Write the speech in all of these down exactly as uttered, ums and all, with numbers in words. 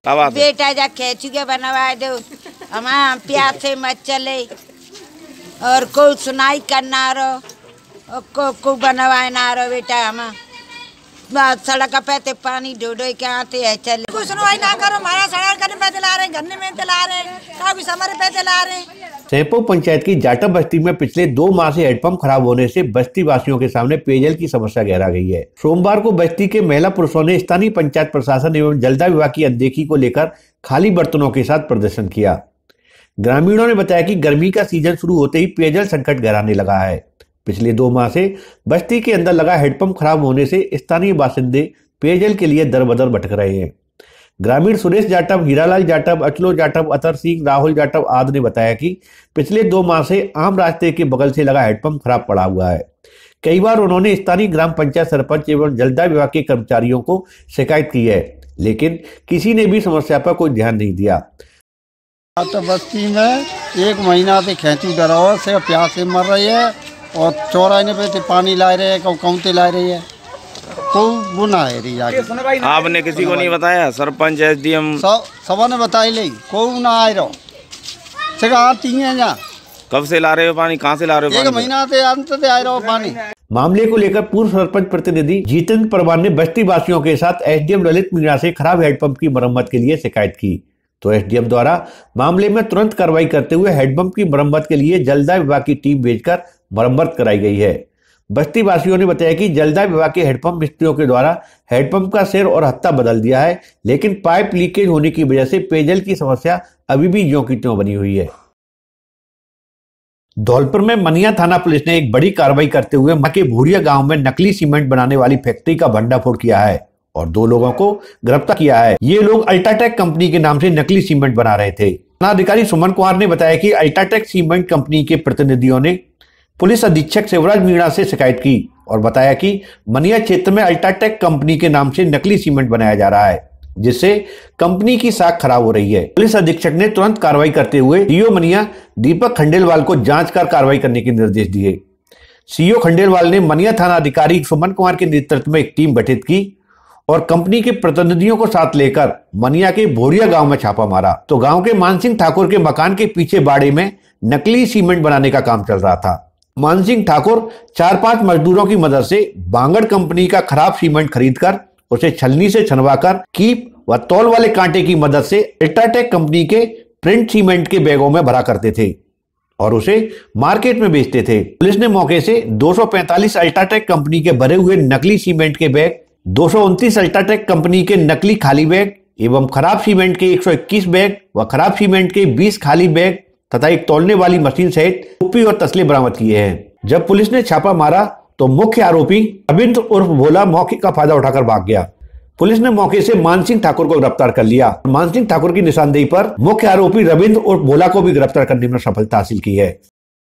बेटा जा खेचू के बनवा दो, हमारा प्यार से मत चले और को सुनाई करना रो को को बनवाए ना रो बेटा। हम सड़क पे पानी डो डो के आते है चले कुछ सुनवाई ना करो, हमारा सड़क करने पे ला रहे, गन्ने में ला रहे, काफी समर पे ला रहे। सेपो पंचायत की जाटव बस्ती में पिछले दो माह से हेडपंप खराब होने से बस्ती वासियों के सामने पेयजल की समस्या गहरा गई है। सोमवार को बस्ती के महिला पुरुषों ने स्थानीय पंचायत प्रशासन एवं जलदाय विभाग की अनदेखी को लेकर खाली बर्तनों के साथ प्रदर्शन किया। ग्रामीणों ने बताया कि गर्मी का सीजन शुरू होते ही पेयजल संकट गहराने लगा है। पिछले दो माह से बस्ती के अंदर लगा हेडपंप खराब होने से स्थानीय बासिंदे पेयजल के लिए दर बदर भटक रहे हैं। ग्रामीण सुरेश जाटव, हीरालाल जाटव, अचलो जाटव, अतर सिंह, राहुल जाटव आदि ने बताया कि पिछले दो माह से आम रास्ते के बगल से लगा हेडपंप खराब पड़ा हुआ है। कई बार उन्होंने स्थानीय ग्राम पंचायत सरपंच एवं जलदाय विभाग के कर्मचारियों को शिकायत की है, लेकिन किसी ने भी समस्या पर कोई ध्यान नहीं दिया। तो बस्ती में एक महीना से खेचू डराव से प्यास से मर रही है और चौराहे पे पानी ला रहे हैं, कौते ला रही है, कोई गुना है रही आगे। आपने किसी को नहीं बताया? सरपंच, एसडीएम सब ने बताई ले, कोई ना आए रहो आती है। जा कब से ला रहे हो पानी, कहाँ से ला रहे हो? एक महीना से अंत से आए रहो पानी। मामले को लेकर पूर्व सरपंच प्रतिनिधि जितेंद्र परमार ने बस्ती वासियों के साथ एसडीएम ललित मीणा से खराब हेडपंप की मरम्मत के लिए शिकायत की, तो एसडीएम द्वारा मामले में तुरंत कार्रवाई करते हुए हेडपंप की मरम्मत के लिए जलदाय विभाग की टीम भेजकर मरम्मत कराई गई है। बस्ती वासियों ने बताया कि जलदाय विभाग के हेडपंप मिस्त्रियों के द्वारा हेडपंप का सिर और हत्था बदल दिया है, लेकिन पाइप लीकेज होने की वजह से पेयजल की समस्या अभी भी ज्यों की त्यों बनी हुई है। धौलपुर में मनिया थाना पुलिस ने एक बड़ी कार्रवाई करते हुए मके भूरिया गांव में नकली सीमेंट बनाने वाली फैक्ट्री का भंडाफोड़ किया है और दो लोगों को गिरफ्तार किया है। ये लोग अल्ट्राटेक कंपनी के नाम से नकली सीमेंट बना रहे थे। थाना अधिकारी सुमन कुमार ने बताया कि अल्ट्राटेक सीमेंट कंपनी के प्रतिनिधियों ने पुलिस अधीक्षक शिवराज मीणा से शिकायत की और बताया कि मनिया क्षेत्र में अल्ट्राटेक कंपनी के नाम से नकली सीमेंट बनाया जा रहा है, जिससे कंपनी की साख खराब हो रही है। पुलिस अधीक्षक ने तुरंत कार्रवाई करते हुए सीओ मनिया दीपक खंडेलवाल को जांच कर कार्रवाई करने के निर्देश दिए। सीओ खंडेलवाल ने मनिया थाना अधिकारी सुमन कुमार के नेतृत्व में एक टीम गठित की और कंपनी के प्रतिनिधियों को साथ लेकर मनिया के भोरिया गांव में छापा मारा, तो गांव के मानसिंह ठाकुर के मकान के पीछे बाड़े में नकली सीमेंट बनाने का काम चल रहा था। मानसिंह ठाकुर चार पांच मजदूरों की मदद से बांगड़ कंपनी का खराब सीमेंट खरीदकर उसे छलनी से छनवाकर कीप व तौल वाले कांटे की मदद से अल्ट्राटेक कंपनी के प्रिंट सीमेंट के बैगों में भरा करते थे और उसे मार्केट में बेचते थे। पुलिस ने मौके से दो सौ पैंतालीस अल्ट्राटेक कंपनी के भरे हुए नकली सीमेंट के बैग, दो सौ उनतीस अल्ट्राटेक कंपनी के नकली खाली बैग एवं खराब सीमेंट के एक सौ इक्कीस बैग व खराब सीमेंट के बीस खाली बैग तथा एक तौलने वाली मशीन सहित कुप्पी और तसले बरामद किए हैं। जब पुलिस ने छापा मारा तो मुख्य आरोपी रविंद्र उर्फ भोला मौके का फायदा उठाकर भाग गया। पुलिस ने मौके से मानसिंह ठाकुर को गिरफ्तार कर लिया। मानसिंह ठाकुर की निशानदेही पर मुख्य आरोपी रविंद्र उर्फ भोला को भी गिरफ्तार करने में सफलता हासिल की है।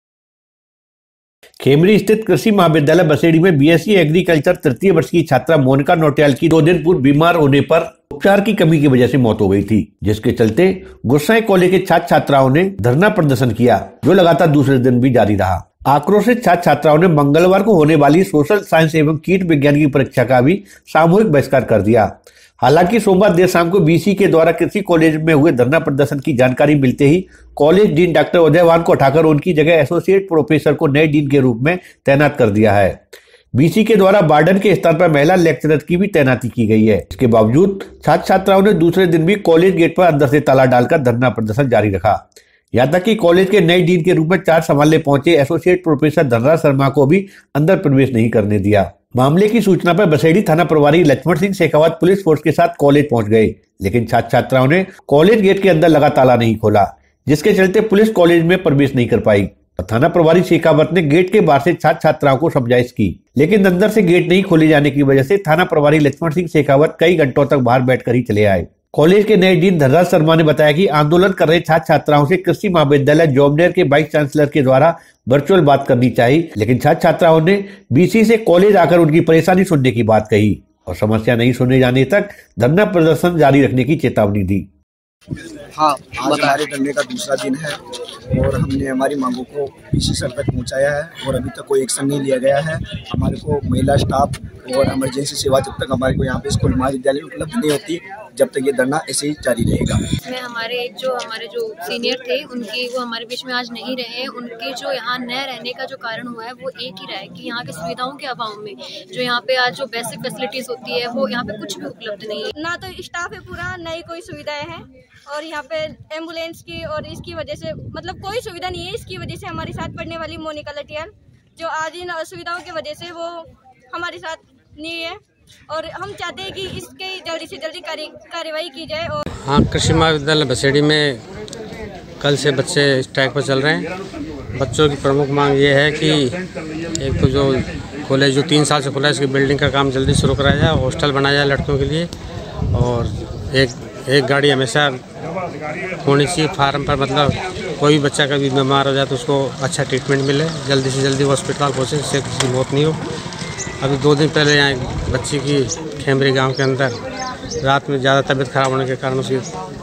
खेमरी स्थित कृषि महाविद्यालय बसेड़ी में बीएससी एग्रीकल्चर तृतीय वर्ष की छात्रा मोनिका नौटियाल की दो दिन पूर्व बीमार होने पर उपचार की कमी की वजह से मौत हो गई थी, जिसके चलते गुस्साए कॉलेज के छात्र छात्राओं ने धरना प्रदर्शन किया, जो लगातार दूसरे दिन भी जारी रहा। आक्रोशित छात्र छात्राओं ने मंगलवार को होने वाली सोशल साइंस एवं कीट विज्ञान की परीक्षा का भी सामूहिक बहिष्कार कर दिया। हालांकि सोमवार देर शाम को बीसी के द्वारा कृषि कॉलेज में हुए धरना प्रदर्शन की जानकारी मिलते ही कॉलेज डीन डॉक्टर उदयवान को हटाकर उनकी जगह एसोसिएट प्रोफेसर को नए डीन के रूप में तैनात कर दिया है। बीसी के द्वारा वार्डन के स्थान पर महिला लेक्चरर की भी तैनाती की गई है। इसके बावजूद छात्र छात्राओं ने दूसरे दिन भी कॉलेज गेट पर अंदर से ताला डालकर धरना प्रदर्शन जारी रखा। यहाँ तक कि कॉलेज के नए डीन के रूप में चार्ज संभालने पहुंचे एसोसिएट प्रोफेसर धनराज शर्मा को भी अंदर प्रवेश नहीं करने दिया। मामले की सूचना पर बसेड़ी थाना प्रभारी लक्ष्मण सिंह शेखावत पुलिस फोर्स के साथ कॉलेज पहुंच गए, लेकिन छात्र छात्राओं ने कॉलेज गेट के अंदर लगा ताला नहीं खोला, जिसके चलते पुलिस कॉलेज में प्रवेश नहीं कर पाई। थाना प्रभारी शेखावत ने गेट के बाहर से छात्र छात्राओं को समझाइश की, लेकिन अंदर से गेट नहीं खोले जाने की वजह से थाना प्रभारी लक्ष्मण सिंह शेखावत कई घंटों तक बाहर बैठकर ही चले आए। कॉलेज के नए डीन धनराज शर्मा ने बताया कि आंदोलन कर रहे छात्र छात्राओं से कृषि महाविद्यालय जॉबनेर के वाइस चांसलर के द्वारा वर्चुअल बात करनी चाहिए, लेकिन छात्र छात्राओं ने बीसी से कॉलेज आकर उनकी परेशानी सुनने की बात कही और समस्या नहीं सुने जाने तक धरना प्रदर्शन जारी रखने की चेतावनी दी। हाँ, आज हमारे धरने का दूसरा दिन है और हमने हमारी मांगों को पीसी सर तक पहुंचाया है और अभी तक कोई एक्शन नहीं लिया गया है। हमारे को महिला स्टाफ और इमरजेंसी सेवा जब तक हमारे को यहाँ पे स्कूल महाविद्यालय उपलब्ध नहीं होती, जब तक ये धरना ऐसे ही जारी रहेगा। इसमें हमारे एक जो हमारे जो सीनियर थे उनकी वो हमारे बीच में आज नहीं रहे। उनके जो यहाँ न रहने का जो कारण हुआ है वो एक ही रहा है कि यहाँ की सुविधाओं के अभाव में जो यहाँ पे आज जो बेसिक फैसिलिटीज होती है वो यहाँ पे कुछ भी उपलब्ध नहीं है। ना तो स्टाफ है पूरा, ना ही कोई सुविधाएं हैं और यहाँ पे एम्बुलेंस की और इसकी वजह से मतलब कोई सुविधा नहीं है। इसकी वजह से हमारे साथ पढ़ने वाली मोनिका लटियाल जो आज इन असुविधाओं की वजह से वो हमारे साथ नहीं है और हम चाहते हैं कि इसके जल्दी से जल्दी कार्रवाई की जाए। और हाँ, कृषि महाविद्यालय बसेड़ी में कल से बच्चे स्ट्राइक पर चल रहे हैं। बच्चों की प्रमुख मांग ये है कि एक तो जो कॉलेज जो तीन साल से खुला है इसकी बिल्डिंग का काम जल्दी शुरू कराया जाए, हॉस्टल बनाया जाए लड़कियों के लिए और एक एक गाड़ी हमेशा होनी चाहिए फार्म पर, मतलब कोई भी बच्चा कभी बीमार हो जाए तो उसको अच्छा ट्रीटमेंट मिले, जल्दी से जल्दी हॉस्पिटल पहुँचे, इससे किसी की मौत नहीं हो। अभी दो दिन पहले यहाँ एक बच्ची की खेमरी गांव के अंदर रात में ज़्यादा तबीयत खराब होने के कारण उसकी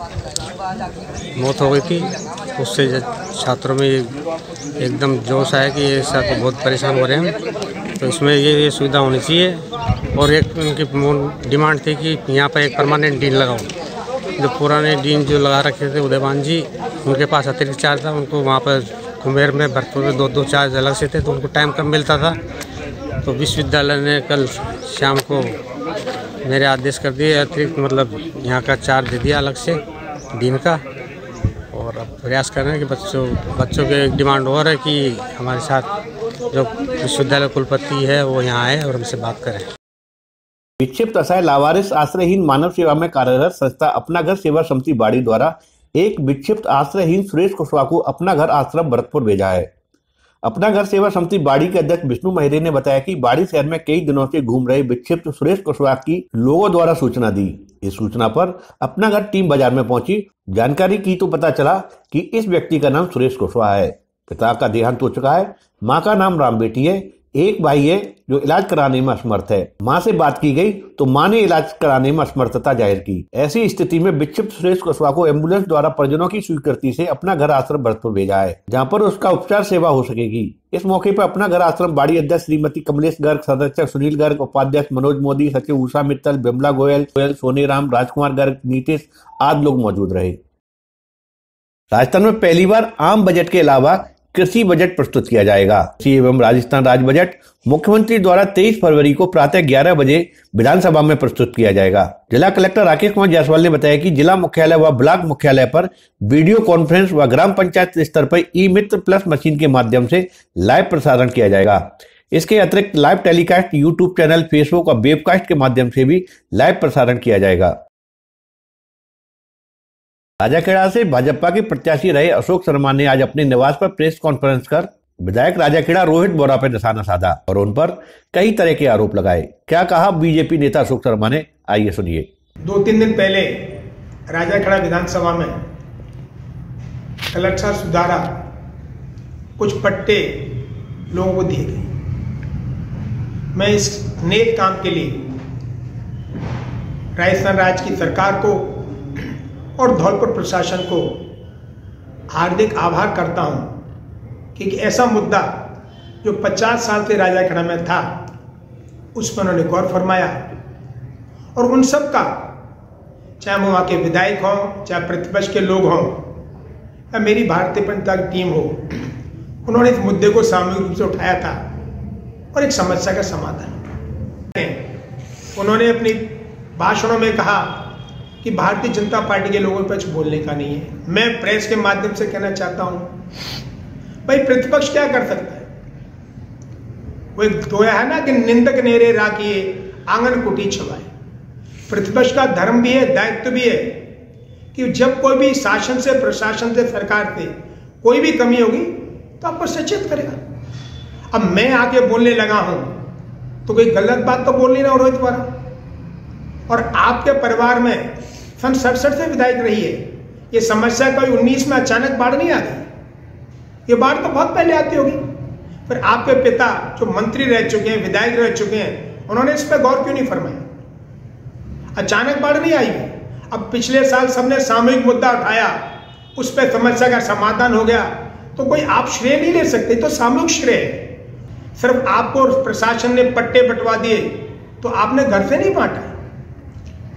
मौत हो गई थी। उससे छात्रों में एकदम जोश आया कि ये सर तो बहुत परेशान हो रहे हैं, तो इसमें ये ये सुविधा होनी चाहिए। और एक उनकी डिमांड थी कि यहाँ पर एक परमानेंट डीन लगाओ। जो पुराने डीन जो लगा रखे थे उदयवान जी, उनके पास अतिरिक्त चार्ज था, उनको वहाँ पर कुमेर में भरतपुर में दो दो चार्ज अलग से थे तो उनको टाइम कम मिलता था। तो विश्वविद्यालय ने कल शाम को मेरे आदेश कर दिए, अतिरिक्त मतलब यहाँ का चार्ज दे दिया अलग से दिन का। और अब प्रयास कर रहे हैं कि बच्चों बच्चों के एक डिमांड और है कि हमारे साथ जो विश्वविद्यालय कुलपति है वो यहाँ आए और हमसे बात करें। विक्षिप्त असहाय लावारिस आश्रयहीन मानव सेवा में कार्यरत संस्था अपना घर सेवा समिति बाड़ी द्वारा एक विक्षिप्त आश्रयहीन सुरेश कुशवाहा को अपना घर आश्रम भरतपुर भेजा है। अपना घर सेवा समिति बाड़ी के अध्यक्ष विष्णु महरे ने बताया कि बाड़ी शहर में कई दिनों से घूम रहे विक्षिप्त सुरेश कुशवाहा की लोगों द्वारा सूचना दी। इस सूचना पर अपना घर टीम बाजार में पहुंची, जानकारी की तो पता चला कि इस व्यक्ति का नाम सुरेश कुशवाहा है। पिता का देहांत हो चुका है, माँ का नाम राम बेटी है, एक भाई है जो इलाज कराने में असमर्थ है। मां से बात की गई तो मां ने इलाज कराने में असमर्थता जाहिर की। ऐसी स्थिति में विक्षिप्त सुरेश कुशवाहा को एम्बुलेंस द्वारा परिजनों की स्वीकृति से अपना घर आश्रम भरतपुर भेजा है, जहां पर उसका उपचार सेवा हो सकेगी। इस मौके पर अपना घर आश्रम बाड़ी अध्यक्ष श्रीमती कमलेश गर्ग, सदस्य सुनील गर्ग, उपाध्यक्ष मनोज मोदी, सचिव उषा मित्तल, बिमला गोयल, गोयल सोनीराम, राजकुमार गर्ग, नीतीश आदि लोग मौजूद रहे। राजस्थान में पहली बार आम बजट के अलावा कृषि बजट प्रस्तुत किया जाएगा। कृषि एवं राजस्थान राज्य बजट मुख्यमंत्री द्वारा तेईस फरवरी को प्रातः ग्यारह बजे विधानसभा में प्रस्तुत किया जाएगा। जिला कलेक्टर राकेश कुमार जायसवाल ने बताया कि जिला मुख्यालय व ब्लॉक मुख्यालय पर वीडियो कॉन्फ्रेंस व ग्राम पंचायत स्तर पर ई मित्र प्लस मशीन के माध्यम से लाइव प्रसारण किया जाएगा। इसके अतिरिक्त live telecast YouTube channel, Facebook और वेबकास्ट के माध्यम से भी लाइव प्रसारण किया जाएगा। राजाखेड़ा से भाजपा के प्रत्याशी रहे अशोक शर्मा ने आज अपने निवास पर प्रेस कॉन्फ्रेंस कर विधायक राजाखेड़ा रोहित बोरा पर निशाना साधा और उन पर कई तरह के आरोप लगाए। क्या कहा बीजेपी नेता अशोक शर्मा ने, आइए सुनिए। दो तीन दिन पहले राजाखेड़ा विधानसभा में कलेक्टर सुधारा कुछ पट्टे लोगों को दिए गए। मैं इस नेक काम के लिए राजस्थान राज्य की सरकार को और धौलपुर प्रशासन को हार्दिक आभार करता हूं कि ऐसा मुद्दा जो पचास साल से राजाखेड़ा में था उस पर उन्होंने गौर फरमाया और उन सब का, चाहे वो वहाँ के विधायक हों, चाहे प्रतिपक्ष के लोग हों या मेरी भारतीय जनता की टीम हो, उन्होंने इस मुद्दे को सामूहिक रूप से उठाया था और एक समस्या का समाधान। उन्होंने अपनी भाषणों में कहा कि भारतीय जनता पार्टी के लोगों पर कुछ बोलने का नहीं है। मैं प्रेस के माध्यम से कहना चाहता हूं, भाई प्रतिपक्ष क्या कर सकता है? वो एक दोया है ना कि निंदक नेरे राखिए आंगन कुटी छवाए। प्रतिपक्ष का धर्म भी है, दायित्व भी है कि जब कोई भी शासन से, प्रशासन से, सरकार से कोई भी कमी होगी तो आप पर सचेत करेगा। अब मैं आके बोलने लगा हूं तो कोई गलत बात तो बोल नहीं रहा रोहित द्वारा। और आपके परिवार में सन सड़सठ से विधायक रही है, ये समस्या कोई उन्नीस में अचानक बाढ़ नहीं आ गई, ये बाढ़ तो बहुत पहले आती होगी। फिर आपके पिता जो मंत्री रह चुके हैं, विधायक रह चुके हैं, उन्होंने इस पर गौर क्यों नहीं फरमाया? अचानक बाढ़ नहीं आई। अब पिछले साल सबने सामूहिक मुद्दा उठाया, उस पर समस्या का समाधान हो गया, तो कोई आप श्रेय नहीं ले सकते, तो सामूहिक श्रेय है। सिर्फ आपको प्रशासन ने पट्टे बंटवा दिए तो आपने घर से नहीं बांटा।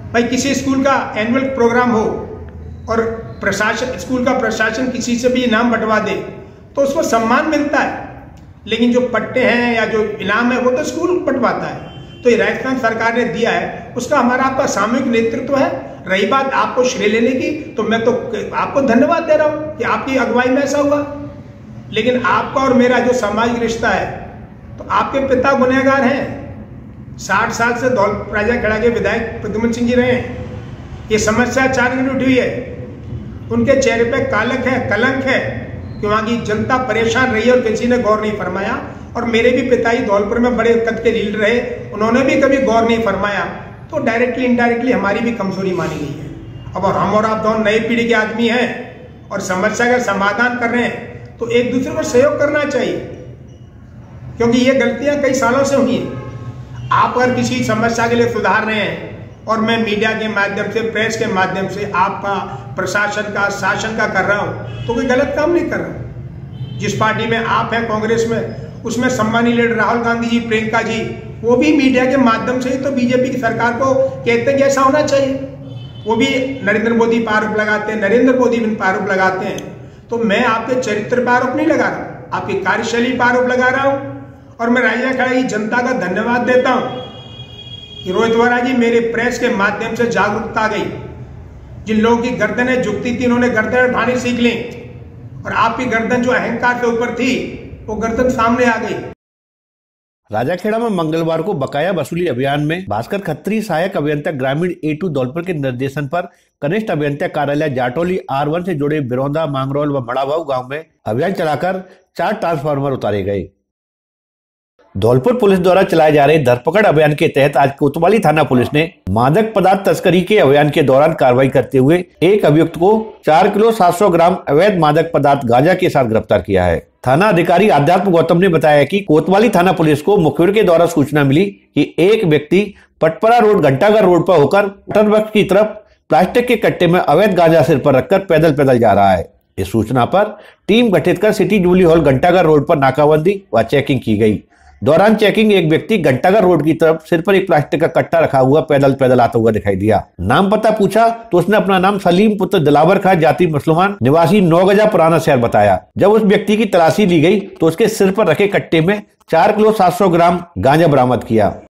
भाई किसी स्कूल का एनुअल प्रोग्राम हो और प्रशासन स्कूल का प्रशासन किसी से भी इनाम बंटवा दे तो उसको सम्मान मिलता है, लेकिन जो पट्टे हैं या जो इनाम है वो तो स्कूल बंटवाता है। तो ये राजस्थान सरकार ने दिया है, उसका हमारा आपका सामूहिक नेतृत्व है। रही बात आपको श्रेय लेने की, तो मैं तो आपको धन्यवाद दे रहा हूं कि आपकी अगुवाई में ऐसा हुआ, लेकिन आपका और मेरा जो सामाजिक रिश्ता है, तो आपके पिता गुनहगार हैं। साठ साल से दौलत राजाखेड़ा के विधायक प्रद्युम्न सिंह जी रहे हैं। ये समस्या अचानक उठी हुई है, उनके चेहरे पे कालक है, कलंक है कि वहां की जनता परेशान रही है और किसी ने गौर नहीं फरमाया। और मेरे भी पिताजी धौलपुर में बड़े कद के लीडर रहे, उन्होंने भी कभी गौर नहीं फरमाया। तो डायरेक्टली इनडायरेक्टली हमारी भी कमजोरी मानी गई है। अब और हम और आप दोनों नई पीढ़ी के आदमी हैं और समस्या का समाधान कर रहे हैं, तो एक दूसरे को सहयोग करना चाहिए, क्योंकि ये गलतियां कई सालों से हुई हैं। आप अगर किसी समस्या के लिए सुधार रहे हैं और मैं मीडिया के माध्यम से, प्रेस के माध्यम से आपका, प्रशासन का, शासन का कर रहा हूं, तो कोई गलत काम नहीं कर रहा। जिस पार्टी में आप हैं, कांग्रेस में, उसमें सम्मानीय लीडर राहुल गांधी जी, प्रियंका जी, वो भी मीडिया के माध्यम से ही तो बीजेपी की सरकार को कहते हैं कि ऐसा होना चाहिए। वो भी नरेंद्र मोदी पर आरोप लगाते हैं, नरेंद्र मोदी पर आरोप लगाते हैं। तो मैं आपके चरित्र पर आरोप नहीं लगा रहा, आपकी कार्यशैली पर आरोप लगा रहा हूं। और मैं राजाखेड़ा की जनता का धन्यवाद देता हूं कि रोहित वोरा जी, मेरे प्रेस के माध्यम से जागरूकता आ गई। जिन लोगों की गर्दनें झुकती थी, उन्होंने गर्दन उठानी सीख ली, और आपकी गर्दन जो अहंकार से ऊपर थी, वो गर्दन सामने आ गई। राजाखेड़ा में मंगलवार को बकाया वसूली अभियान में भास्कर खत्री, सहायक अभियंता ग्रामीण ए टू धौलपुर के निर्देशन पर कनिष्ठ अभियंता कार्यालय जाटौली आर वन से जुड़े बिरौंदा, मांगरोल व मड़ाभाऊ गांव में अभियान चलाकर चार ट्रांसफार्मर उतारे गए। धौलपुर पुलिस द्वारा चलाए जा रहे धरपकड़ अभियान के तहत आज कोतवाली थाना पुलिस ने मादक पदार्थ तस्करी के अभियान के दौरान कार्रवाई करते हुए एक अभियुक्त को चार किलो सात सौ ग्राम अवैध मादक पदार्थ गांजा के साथ गिरफ्तार किया है। थाना अधिकारी अध्यात्म गौतम ने बताया कि कोतवाली थाना पुलिस को मुखबिर के द्वारा सूचना मिली कि एक व्यक्ति पटपरा रोड, घंटाघर रोड पर होकर वाटर की तरफ प्लास्टिक के कट्टे में अवैध गांजा सिर पर रखकर पैदल पैदल जा रहा है। इस सूचना पर टीम गठित कर city Jubilee Hall Ghantaghar road पर नाकाबंदी व चेकिंग की गई। दौरान चेकिंग एक व्यक्ति घंटाघर रोड की तरफ सिर पर एक प्लास्टिक का कट्टा रखा हुआ पैदल पैदल आता हुआ दिखाई दिया। नाम पता पूछा तो उसने अपना नाम सलीम पुत्र दिलावर खां, जाति मुसलमान, निवासी नौगजा पुराना शहर बताया। जब उस व्यक्ति की तलाशी ली गई तो उसके सिर पर रखे कट्टे में चार किलो सात सौ ग्राम गांजा बरामद किया।